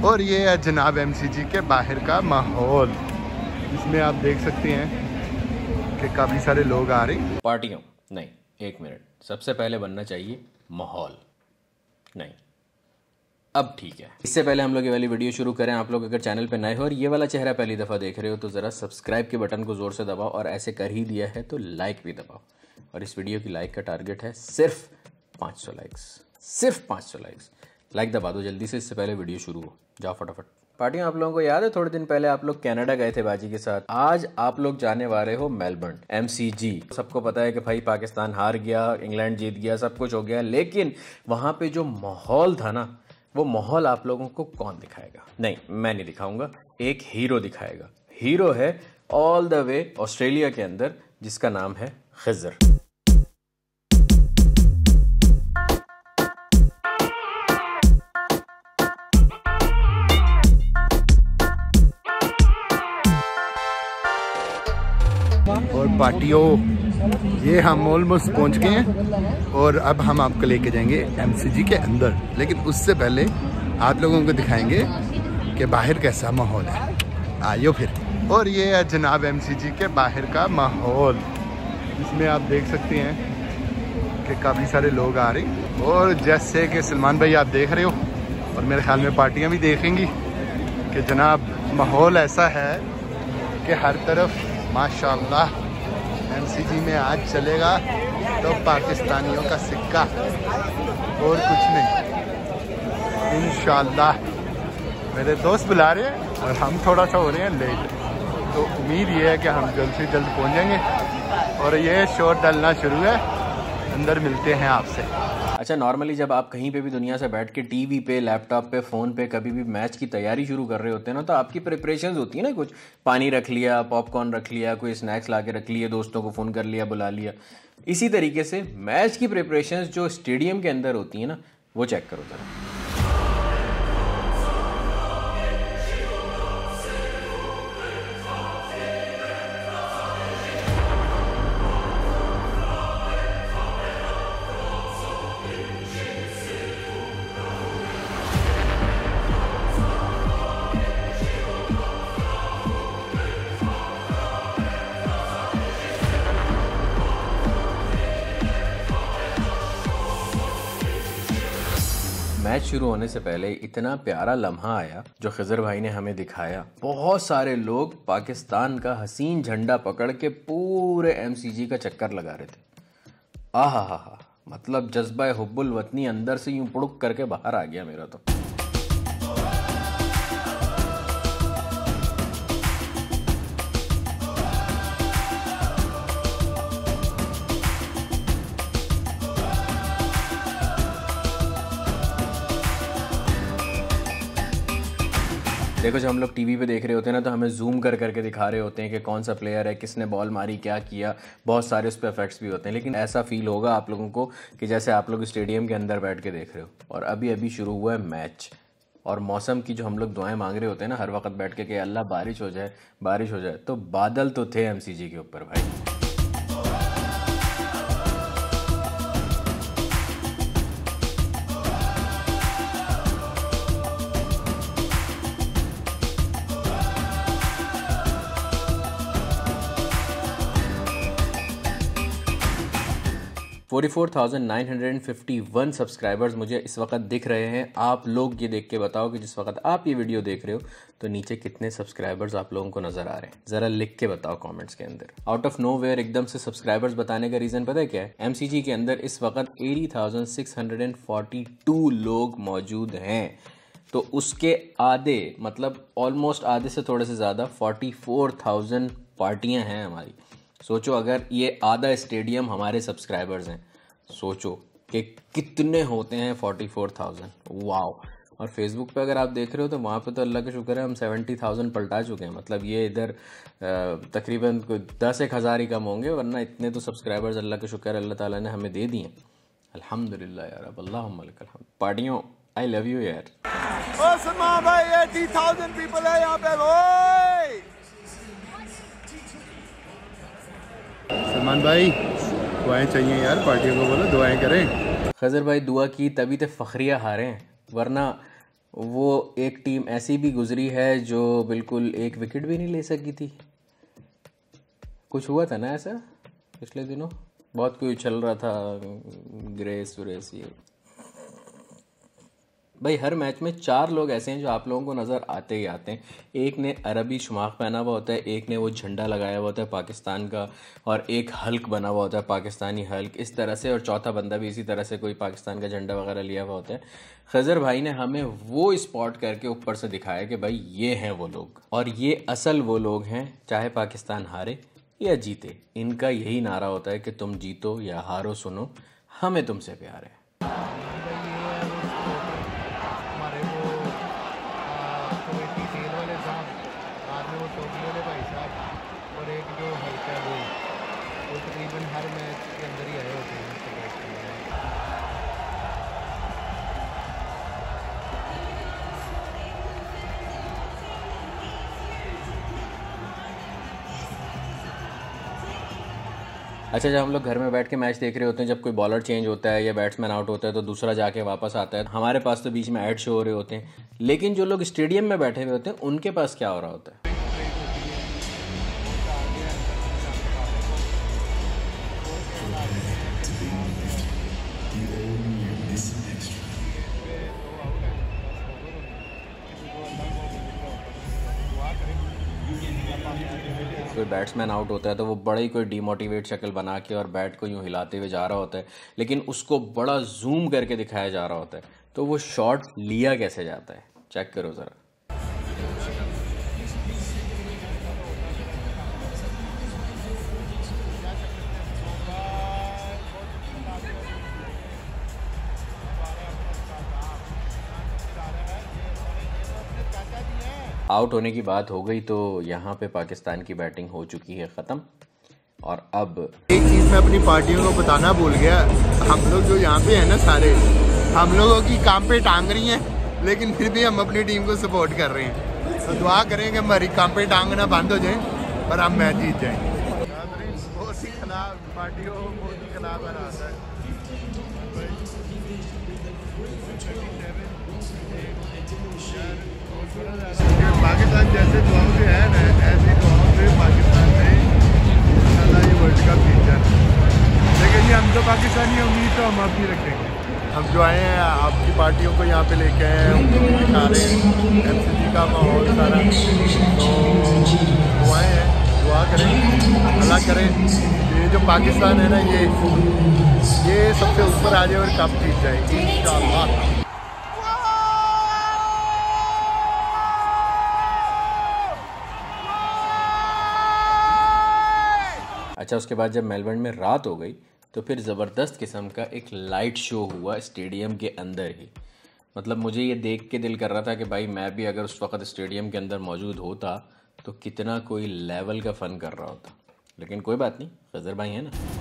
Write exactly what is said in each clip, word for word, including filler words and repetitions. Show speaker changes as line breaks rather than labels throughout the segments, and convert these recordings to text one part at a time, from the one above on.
और ये है जनाब एमसीजी के बाहर का माहौल। इसमें आप देख सकते हैं कि काफ़ी सारे लोग आ रहे हैं।
पार्टियों नहीं, एक मिनट, सबसे पहले बनना चाहिए माहौल। नहीं, अब ठीक है। इससे पहले हम लोग ये वाली वीडियो शुरू करें, आप लोग अगर चैनल पे नए हो और ये वाला चेहरा पहली दफ़ा देख रहे हो तो ज़रा सब्सक्राइब के बटन को ज़ोर से दबाओ, और ऐसे कर ही दिया है तो लाइक भी दबाओ। और इस वीडियो की लाइक का टारगेट है सिर्फ पाँच सौ लाइक्स, सिर्फ पाँच सौ लाइक्स। लाइक दबा दो जल्दी से, इससे पहले वीडियो शुरू हो। जाओ फटाफट। पार्टियों, आप लोगों को याद है थोड़े दिन पहले आप लोग कनाडा गए थे बाजी के साथ। आज आप लोग जाने वाले हो मेलबर्न, एमसीजी। सबको पता है कि भाई पाकिस्तान हार गया, इंग्लैंड जीत गया, सब कुछ हो गया, लेकिन वहाँ पे जो माहौल था ना, वो माहौल आप लोगों को कौन दिखाएगा? नहीं, मैं नहीं दिखाऊंगा, एक हीरो दिखाएगा। हीरो है ऑल द वे ऑस्ट्रेलिया के अंदर, जिसका नाम है खिज़र।
और पार्टियों, ये हम ऑलमोस्ट पहुंच गए हैं और अब हम आपको लेके जाएंगे एमसीजी के अंदर। लेकिन उससे पहले आप लोगों को दिखाएंगे कि बाहर कैसा माहौल है। आइयो फिर। और ये है जनाब एमसीजी के बाहर का माहौल। इसमें आप देख सकते हैं कि काफ़ी सारे लोग आ रहे हैं। और जैसे कि सलमान भाई आप देख रहे हो, और मेरे ख्याल में पार्टियाँ भी देखेंगी कि जनाब माहौल ऐसा है कि हर तरफ माशाल्लाह एमसीजी में आज चलेगा तो पाकिस्तानियों का सिक्का और कुछ नहीं, इंशाल्लाह। मेरे दोस्त बुला रहे हैं और हम थोड़ा सा हो रहे हैं लेट, तो उम्मीद ये है कि हम जल्द से जल्द पहुंच जाएंगे। और ये शोर डलना शुरू है, अंदर मिलते हैं आपसे।
अच्छा, नॉर्मली जब आप कहीं पे भी दुनिया से बैठ के टीवी पे, लैपटॉप पे, फ़ोन पे कभी भी मैच की तैयारी शुरू कर रहे होते हैं ना, तो आपकी प्रिपरेशंस होती है ना, कुछ पानी रख लिया, पॉपकॉर्न रख लिया, कोई स्नैक्स ला के रख लिए, दोस्तों को फ़ोन कर लिया, बुला लिया। इसी तरीके से मैच की प्रिपरेशंस जो स्टेडियम के अंदर होती हैं ना, वो चेक करो ज़रा। मैच शुरू होने से पहले इतना प्यारा लम्हा आया जो खिज़र भाई ने हमें दिखाया। बहुत सारे लोग पाकिस्तान का हसीन झंडा पकड़ के पूरे एमसीजी का चक्कर लगा रहे थे। आहा हा हा, मतलब जज्बा हुब्बुल वतनी अंदर से यूं पुड़ुक करके बाहर आ गया मेरा तो। देखो, जब हम लोग टीवी पे देख रहे होते हैं ना, तो हमें जूम कर करके दिखा रहे होते हैं कि कौन सा प्लेयर है, किसने बॉल मारी, क्या किया, बहुत सारे उस पर इफेक्ट्स भी होते हैं। लेकिन ऐसा फील होगा आप लोगों को कि जैसे आप लोग स्टेडियम के अंदर बैठ के देख रहे हो। और अभी अभी शुरू हुआ है मैच, और मौसम की जो हम लोग दुआएं मांग रहे होते हैं ना हर वक्त बैठ के कि अल्लाह बारिश हो जाए, बारिश हो जाए, तो बादल तो थे एमसीजी के ऊपर भाई। चौवालीस हज़ार नौ सौ इक्यावन सब्सक्राइबर्स मुझे इस वक्त दिख रहे हैं। आप लोग ये देख के बताओ कि जिस वक्त आप ये वीडियो देख रहे हो तो नीचे कितने सब्सक्राइबर्स आप लोगों को नज़र आ रहे हैं, ज़रा लिख के बताओ कमेंट्स के अंदर। आउट ऑफ नोवेयर एकदम से सब्सक्राइबर्स बताने का रीज़न पता है क्या है? एमसीजी के अंदर इस वक्त अस्सी हज़ार छह सौ बयालीस लोग मौजूद हैं, तो उसके आधे, मतलब ऑलमोस्ट आधे से थोड़े से ज़्यादा चौवालीस हज़ार पार्टियाँ हैं हमारी। सोचो, अगर ये आधा स्टेडियम हमारे सब्सक्राइबर्स हैं, सोचो कि कितने होते हैं चौवालीस हज़ार। वाओ। और फेसबुक पे अगर आप देख रहे हो तो वहाँ पे तो अल्लाह का शुक्र है हम सत्तर हज़ार पलटा चुके हैं। मतलब ये इधर तकरीबन कोई दस एक हज़ार ही कम होंगे, वरना इतने तो सब्सक्राइबर्स अल्लाह का शुक्र है अल्लाह ताला ने हमें दे दिए। अल्हम्दुलिल्लाह यार, अब अल्लाहुम्मा लकल हम्द। पार्टियों, आई लव यू यार।
ओ सलमान भाई, अस्सी हज़ार पीपल है यहाँ पे। ओए
सलमान भाई, दुआएं चाहिए यार, पार्टियों को बोलो दुआएं करें।
खज़र भाई दुआ की तभी तो फ़खरिया हारे हैं, वरना वो एक टीम ऐसी भी गुजरी है जो बिल्कुल एक विकेट भी नहीं ले सकी थी। कुछ हुआ था ना ऐसा पिछले दिनों, बहुत कोई चल रहा था, ग्रेस व्रेस ये। भाई हर मैच में चार लोग ऐसे हैं जो आप लोगों को नज़र आते ही आते हैं। एक ने अरबी शुमाक पहना हुआ होता है, एक ने वो झंडा लगाया हुआ होता है पाकिस्तान का, और एक हल्क बना हुआ होता है पाकिस्तानी हल्क, इस तरह से, और चौथा बंदा भी इसी तरह से कोई पाकिस्तान का झंडा वगैरह लिया हुआ होता है। खज़र भाई ने हमें वो स्पॉट करके ऊपर से दिखाया कि भाई ये हैं वो लोग, और ये असल वो लोग हैं, चाहे पाकिस्तान हारे या जीते, इनका यही नारा होता है कि तुम जीतो या हारो सुनो, हमें तुमसे प्यार है।
और एक जो हल्का वो वो तकरीबन हर मैच के अंदर ही आए होते हैं।
अच्छा, जब हम लोग घर में बैठ के मैच देख रहे होते हैं, जब कोई बॉलर चेंज होता है या बैट्समैन आउट होता है तो दूसरा जाके वापस आता है, हमारे पास तो बीच में ऐड शो हो रहे होते हैं, लेकिन जो लोग स्टेडियम में बैठे हुए होते हैं उनके पास क्या हो रहा होता है? कोई बैट्समैन आउट होता है तो वो बड़ा ही कोई डीमोटिवेट शक्ल बना के और बैट को यूं हिलाते हुए जा रहा होता है, लेकिन उसको बड़ा जूम करके दिखाया जा रहा होता है, तो वो शॉट लिया कैसे जाता है, चेक करो ज़रा। आउट होने की बात हो गई तो यहाँ पे पाकिस्तान की बैटिंग हो चुकी है ख़त्म। और अब
एक चीज़ मैं अपनी पार्टियों को बताना भूल गया, हम लोग जो यहाँ पे हैं ना सारे, हम लोगों की काम पे टांग रही हैं, लेकिन फिर भी हम अपनी टीम को सपोर्ट कर रहे हैं। तो दुआ करें कि हमारी काम पे टांगना बंद हो जाए और हम मैच जीत जाएँ। बहुत ही खिलाफ पार्टियों बहुत ही खिलाफ है। पाकिस्तान जैसे दुआओं से है ना, ऐसी दुआओं से पाकिस्तान में इंशाल्लाह ये वर्ल्ड कप जीत जाए। लेकिन ये हम तो पाकिस्तानी उम्मीद तो हम आपकी रखेंगे। हम जो आए हैं आपकी पार्टियों को यहाँ पे लेके आए हैं, हम दिखा रहे हैं एमसीजी का माहौल सारा, तो दुआएं हैं, दुआ करें अल्लाह करें ये जो पाकिस्तान है ना, ये ये सबसे ऊपर आ जाए और कप जीत जाए इंशाल्लाह।
अच्छा, उसके बाद जब मेलबर्न में रात हो गई तो फिर ज़बरदस्त किस्म का एक लाइट शो हुआ स्टेडियम के अंदर ही। मतलब मुझे ये देख के दिल कर रहा था कि भाई मैं भी अगर उस वक्त स्टेडियम के अंदर मौजूद होता तो कितना कोई लेवल का फ़न कर रहा होता। लेकिन कोई बात नहीं, खज़र भाई है ना।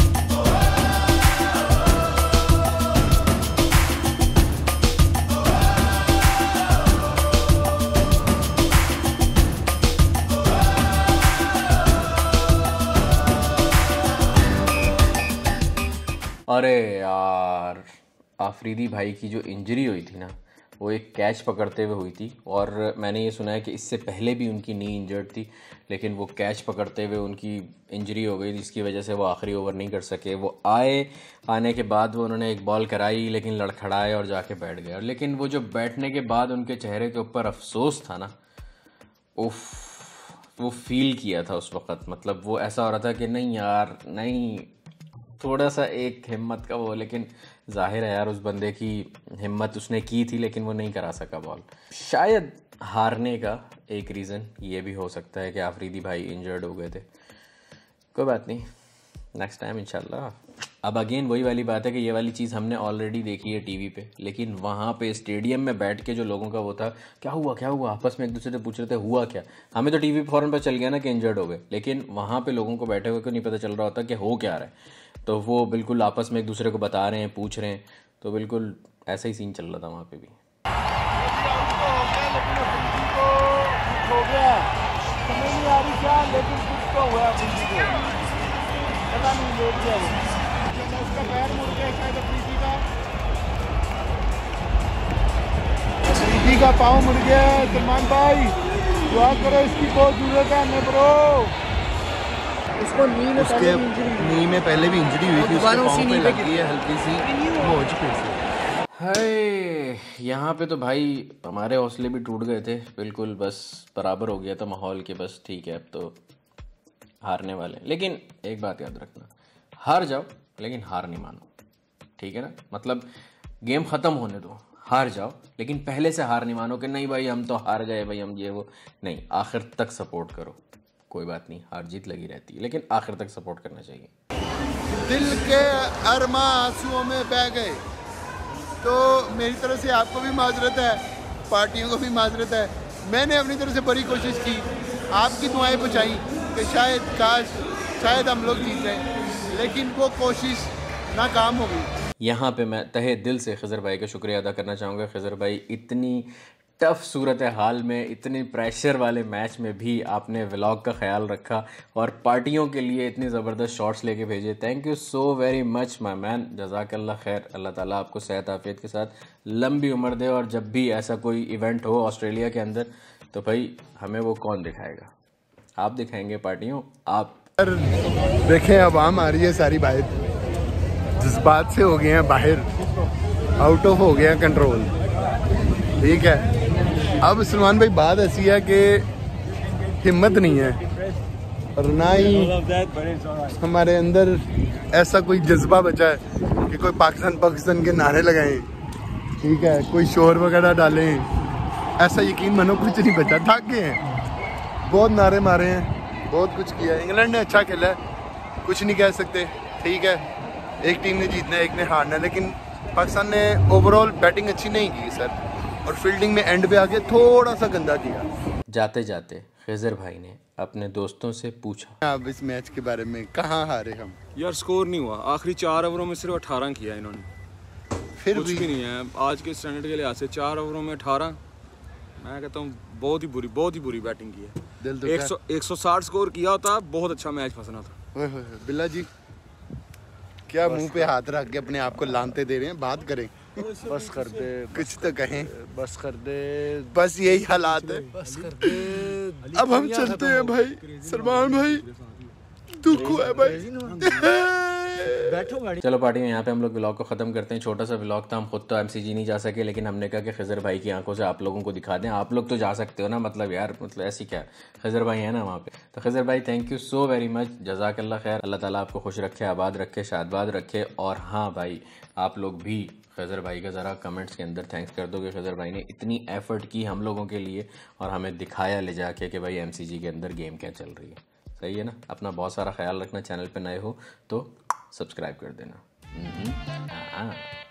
अरे यार, आफरीदी भाई की जो इंजरी हुई थी ना, वो एक कैच पकड़ते हुए हुई थी, और मैंने ये सुना है कि इससे पहले भी उनकी नी इंजर्ड थी, लेकिन वो कैच पकड़ते हुए उनकी इंजरी हो गई, जिसकी वजह से वो आखिरी ओवर नहीं कर सके। वो आए, आने के बाद वो उन्होंने एक बॉल कराई, लेकिन लड़खड़ाए और जाके बैठ गए। लेकिन वो जो बैठने के बाद उनके चेहरे के ऊपर अफसोस था ना, उफ, वो फील किया था उस वक़्त। मतलब वो ऐसा हो रहा था कि नहीं यार, नहीं, थोड़ा सा एक हिम्मत का वो, लेकिन जाहिर है यार उस बंदे की हिम्मत उसने की थी, लेकिन वो नहीं करा सका बॉल। शायद हारने का एक रीज़न ये भी हो सकता है कि आफरीदी भाई इंजर्ड हो गए थे। कोई बात नहीं, नेक्स्ट टाइम इंशाल्लाह। अब अगेन वही वाली बात है कि ये वाली चीज़ हमने ऑलरेडी देखी है टीवी पे, लेकिन वहाँ पे स्टेडियम में बैठ के जो लोगों का वो था, क्या हुआ क्या हुआ, आपस में एक दूसरे से पूछ रहे थे हुआ क्या। हमें तो टीवी पे फ़ौरन पता चल गया ना कि इंजर्ड हो गए, लेकिन वहाँ पे लोगों को बैठे हुए को नहीं पता चल रहा होता कि हो क्या रहा है। तो वो बिल्कुल आपस में एक दूसरे को बता रहे हैं, पूछ रहे हैं, तो बिल्कुल ऐसा ही सीन चल रहा था वहाँ पे भी।
हो गया समझ नहीं आ रही क्या, लेकिन कुछ तो हुआ पता नहीं, लेट गया वो, उसका पैर मुड़ गया शायद अफरीदी का। अफरीदी नी का पाँव मुड़ गया है। सलमान भाई दुआ करो, इसकी बहुत जरूरत है हमें ब्रो।
उसको नी में
उसके नी में पहले भी इंजरी हुई थी, उसके पाँव पे लगी है हल्की सी मोच फिर से।
हाय, यहाँ पे तो भाई हमारे हौसले भी टूट गए थे बिल्कुल, बस बराबर हो गया था माहौल के, बस ठीक है अब तो हारने वाले। लेकिन एक बात याद रखना, हार जाओ लेकिन हार नहीं मानो, ठीक है ना। मतलब गेम ख़त्म होने दो, हार जाओ लेकिन पहले से हार नहीं मानो कि नहीं भाई हम तो हार गए भाई हम ये वो, नहीं, आखिर तक सपोर्ट करो। कोई बात नहीं, हार जीत लगी रहती है लेकिन आखिर तक सपोर्ट करना चाहिए।
दिल के अरमा आंसुओं में बह गए, तो मेरी तरफ से आपको भी माजरत है, पार्टियों को भी माजरत है। मैंने अपनी तरफ से बड़ी कोशिश की, आपकी दुआएं बचाई कि शायद काश शायद हम लोग जीत जाएं, लेकिन वो कोशिश नाकाम हो गई।
यहाँ पे मैं तहे दिल से खिज़र भाई का शुक्रिया अदा करना चाहूँगा। खिज़र भाई इतनी टफ सूरत हाल में, इतनी प्रेशर वाले मैच में भी आपने व्लॉग का ख्याल रखा और पार्टियों के लिए इतनी ज़बरदस्त शॉट्स लेके भेजे। Thank you so very much my man, जज़ाकल्लाह खैर। अल्लाह ताला आपको सेहत आफियत के साथ लंबी उम्र दे, और जब भी ऐसा कोई इवेंट हो ऑस्ट्रेलिया के अंदर तो भाई हमें वो कौन दिखाएगा, आप दिखाएंगे पार्टियों आप।
देखें अब आम आ रही है सारी बाहर, जज्बात से हो गए हैं बाहर, आउट ऑफ हो गया कंट्रोल, ठीक है। अब सलमान भाई बात ऐसी है कि हिम्मत नहीं है और ना ही हमारे अंदर ऐसा कोई जज्बा बचा है कि कोई पाकिस्तान पाकिस्तान के नारे लगाएं, ठीक है, कोई शोर वगैरह डालें, ऐसा यकीन मानो कुछ नहीं बचा। थक गए हैं, बहुत नारे मारे हैं, बहुत कुछ किया। इंग्लैंड ने अच्छा खेला है, कुछ नहीं कह सकते, ठीक है, एक टीम ने जीतना है एक ने हारना है, लेकिन पाकिस्तान ने ओवरऑल बैटिंग अच्छी नहीं की सर, और फील्डिंग में एंड पे आके थोड़ा सा गंदा किया।
जाते जाते खिज़र भाई ने अपने दोस्तों से पूछा,
अब इस मैच के बारे में कहाँ हारे हम?
यार स्कोर नहीं हुआ, आखिरी चार ओवरों में सिर्फ अठारह किया इन्होंने,
फिर
कुछ
भी,
भी नहीं है आज के स्टैंडर्ड के लिहाज से। चार ओवरों में अठारह, मैं कहता हूँ बहुत ही बुरी बहुत ही बुरी बैटिंग की है।
दिल तो
एक सौ एक सौ साठ स्कोर किया होता बहुत अच्छा मैच फंसना था।
ओए होए, बिल्ला जी क्या मुंह पे हाथ रख के अपने आप को लानते दे रहे हैं, बात करें,
बस कर दे,
कुछ तो कहें,
बस कर दे,
बस यही हालात है।
बस कर दे।
अब हम चलते हैं भाई, सलमान भाई दुख हुआ है भाई।
बैठो गाड़ी।
चलो पार्टी में यहाँ पे हम लोग व्लॉग को ख़त्म करते हैं। छोटा सा व्लॉग था, हम खुद तो एमसीजी नहीं जा सके, लेकिन हमने कहा कि खिज़र भाई की आंखों से आप लोगों को दिखा दें। आप लोग तो जा सकते हो ना, मतलब यार मतलब ऐसी क्या, खिज़र भाई है ना वहाँ पे। तो खिज़र भाई thank you so very much, जज़ाकल्लाह खैर। अल्लाह ताला आपको खुश रखे, आबाद रखे, शादबाद रखे। और हाँ भाई आप लोग भी खिज़र भाई का ज़रा कमेंट्स के अंदर थैंक्स कर दो कि खिज़र भाई ने इतनी एफर्ट की हम लोगों के लिए और हमें दिखाया ले जाके कि भाई एमसीजी के अंदर गेम क्या चल रही है। सही है ना। अपना बहुत सारा ख्याल रखना, चैनल पे नए हो तो सब्सक्राइब कर देना। हाँ।